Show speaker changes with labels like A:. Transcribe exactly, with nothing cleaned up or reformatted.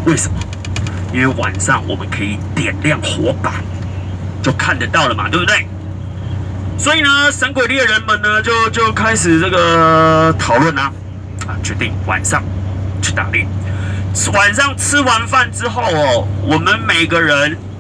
A: 为什么？因为晚上我们可以点亮火把，就看得到了嘛，对不对？所以呢，神鬼猎人们呢就就开始这个讨论啊，啊，决定晚上去打猎。晚上吃完饭之后哦，我们每个人